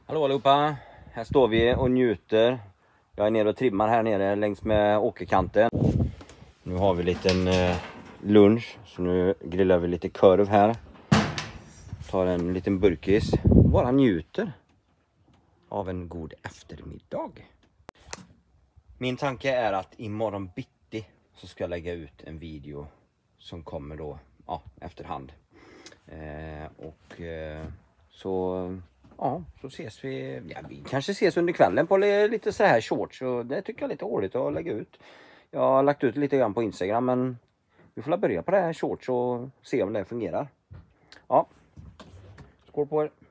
Hallå allihopa, här står vi och njuter. Jag är nere och trimmar här nere längs med åkerkanten. Nu har vi liten lunch, så nu grillar vi lite korv här. Tar en liten burkis, bara njuter av en god eftermiddag. Min tanke är att imorgon bitti så ska jag lägga ut en video som kommer då efterhand. Så ses vi. Ja, vi kanske ses under kvällen på lite så här shorts, och det tycker jag är lite roligt att lägga ut. Jag har lagt ut lite grann på Instagram, men vi får börja på det här shorts och se om det fungerar. Ja, skål på er.